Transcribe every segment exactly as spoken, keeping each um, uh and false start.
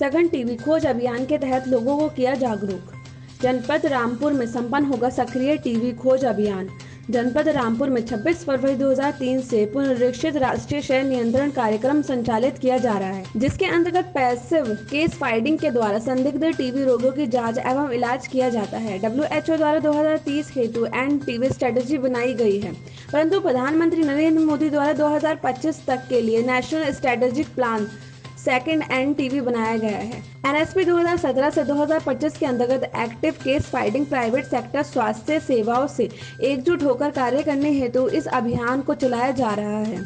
सघन टीबी खोज अभियान के तहत लोगों को किया जागरूक। जनपद रामपुर में संपन्न होगा सक्रिय टीबी खोज अभियान। जनपद रामपुर में छब्बीस फरवरी दो हज़ार तीन से पुनरीक्षित राष्ट्रीय क्षय नियंत्रण कार्यक्रम संचालित किया जा रहा है, जिसके अंतर्गत पैसिव केस फाइंडिंग के द्वारा संदिग्ध टीबी रोगों की जांच एवं इलाज किया जाता है। डब्ल्यू एच ओ द्वारा दो हज़ार तीस हेतु एंड टीबी स्ट्रेटेजी बनाई गई है, परंतु प्रधानमंत्री नरेंद्र मोदी द्वारा दो हज़ार पच्चीस तक के लिए national strategic plan second end TB बनाया गया है। एन एस पी दो हज़ार सत्रह से दो हज़ार पच्चीस के अंतर्गत active case finding private sector स्वास्थ्य सेवाओं से एकजुट होकर कार्य करने हेतु इस अभियान को चलाया जा रहा है।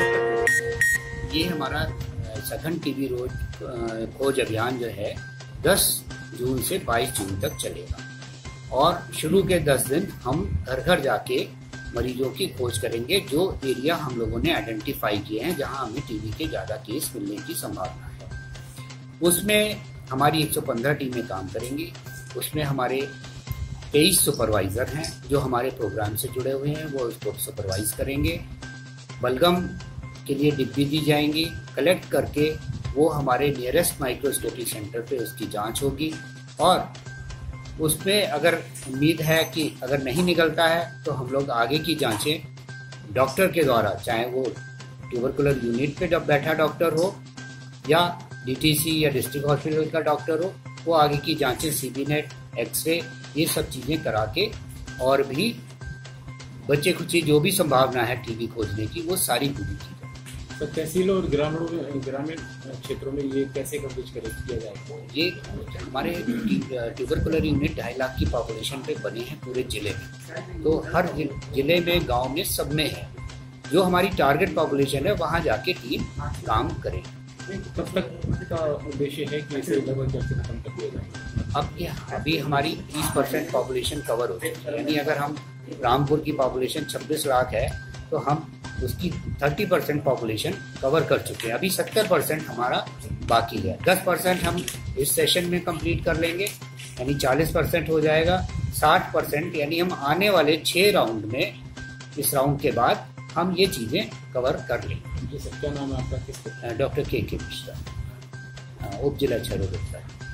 ये हमारा सघन टीबी रोज खोज अभियान जो है दस जून से बाईस जून तक चलेगा और शुरू के दस दिन हम घर घर जाके मरीजों की खोज करेंगे, जो एरिया हम लोगों ने आइडेंटिफाई किए हैं जहां हमें टीबी के ज़्यादा केस मिलने की संभावना है। उसमें हमारी एक सौ पंद्रह टीमें काम करेंगी। उसमें हमारे तेईस सुपरवाइज़र हैं जो हमारे प्रोग्राम से जुड़े हुए हैं, वो उसको सुपरवाइज करेंगे। बलगम के लिए डिब्बी दी जाएंगी, कलेक्ट करके वो हमारे नियरेस्ट माइक्रोस्कोपी सेंटर पे उसकी जांच होगी और उसमें अगर उम्मीद है कि अगर नहीं निकलता है तो हम लोग आगे की जांचें डॉक्टर के द्वारा, चाहे वो ट्यूबरकुलर यूनिट पे जब बैठा डॉक्टर हो या डी टी सी या डिस्ट्रिक्ट हॉस्पिटल का डॉक्टर हो, वो आगे की जांचें सीबी नेट, एक्सरे, ये सब चीज़ें करा के और भी बच्चे खुची जो भी संभावना है टीबी खोजने की वो सारी पूरी की जाए। तो तहसीलों और ग्रामीणों ग्रामीण क्षेत्रों में ये कैसे कवरेज किया जाएगा? ये हमारे ट्यूबरकुलर यूनिट ढाई लाख की पॉपुलेशन पे बने हैं पूरे जिले में, तो हर जिले में, गांव में, सब में है। जो हमारी टारगेट पॉपुलेशन है वहाँ जाके टीम काम करे। कब तक का उद्देश्य है कि इसे लगभग खत्म कर दिया जाए? अब ये अभी हमारी तीस परसेंट पॉपुलेशन कवर हो चुकी है, यानी अगर हम रामपुर की पॉपुलेशन छब्बीस लाख है तो हम उसकी तीस परसेंट पॉपुलेशन कवर कर चुके हैं। अभी सत्तर परसेंट हमारा बाकी है। दस परसेंट हम इस सेशन में कंप्लीट कर लेंगे, यानी चालीस परसेंट हो जाएगा। साठ परसेंट यानी हम आने वाले छः राउंड में, इस राउंड के बाद हम ये चीज़ें कवर कर लेंगे। जी सर, क्या नाम है आपका? किस डॉक्टर के के मिश्रा, उप जिला क्षय रोग।